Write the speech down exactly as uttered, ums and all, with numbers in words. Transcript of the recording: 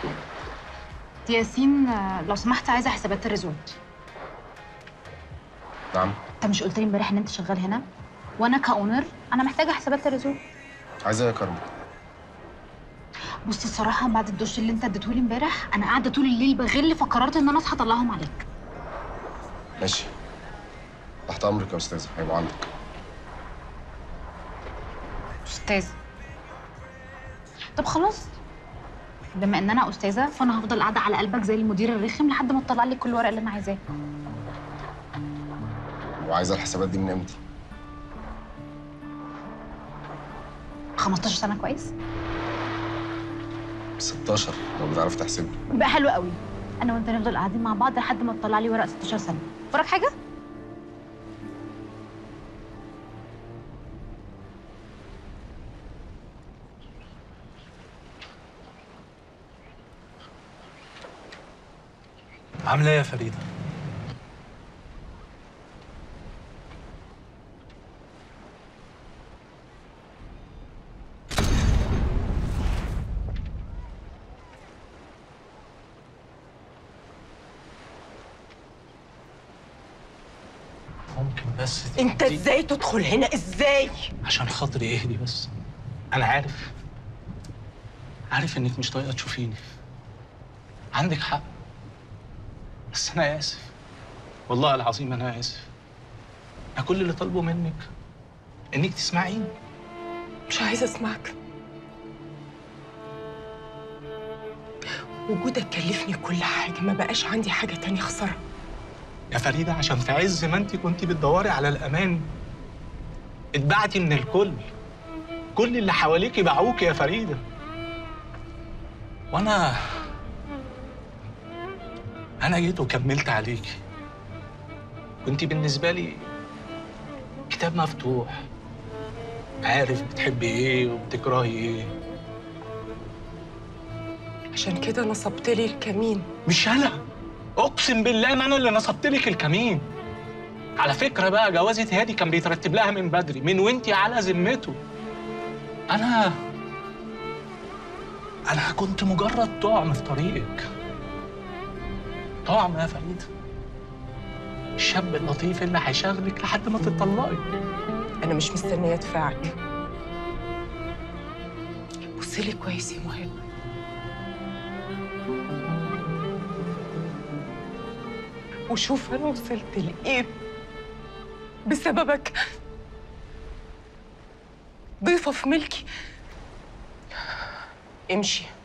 ياسين لو سمحت عايزه حسابات الريزورت. نعم. انت مش قلت لي امبارح ان انت شغال هنا؟ وانا كاونر انا محتاجه حسابات الريزورت. عايزه ايه يا كرم؟ بص الصراحه بعد الدش اللي انت اديتهولي امبارح انا قاعده طول الليل بغل، فقررت ان انا اصحى اطلعهم عليك. ماشي، تحت امرك يا استاذه، هيبقوا عندك. استاذ؟ طب خلاص، بما ان انا استاذه فانا هفضل قاعده على قلبك زي المدير الرخم لحد ما تطلع لي كل الورق اللي انا عايزاه. وعايزه الحسابات دي من امتى؟ خمستاشر سنه كويس؟ ستاشر لو بتعرف تحسبي. بقى حلو قوي، انا وانت نفضل قاعدين مع بعض لحد ما تطلع لي ورق ستاشر سنه. وراك حاجه؟ عامله ايه يا فريده؟ ممكن بس انت ازاي تدخل هنا؟ ازاي؟ عشان خاطري اهدي بس. انا عارف عارف انك مش طايقه تشوفيني، عندك حق، بس انا اسف، والله العظيم انا اسف. انا كل اللي طالبه منك انك تسمعيني. مش عايزه اسمعك. وجودك كلفني كل حاجه، ما بقاش عندي حاجه تانية اخسرها. يا فريده عشان في عز ما انت كنتي بتدوري على الامان اتبعتي من الكل، كل اللي حواليكي باعوكي يا فريده. وانا انا جيت وكملت عليكي، كنتي بالنسبه لي كتاب مفتوح، عارف بتحبي ايه وبتكرهي ايه. عشان كده نصبت لي الكمين. مش انا، اقسم بالله ما انا اللي نصبت لك الكمين. على فكره بقى جوازة هادي كان بيترتب لها من بدري، من وانتي على ذمته. انا انا كنت مجرد طعم في طريقك، طعم يا فريده، الشاب اللطيف اللي هيشغلك لحد ما تتطلقي. انا مش مستنيه ادفعك. بص لي كويس يا مهاب، وشوف انا وصلت لايه بسببك. ضيفه في ملكي. امشي.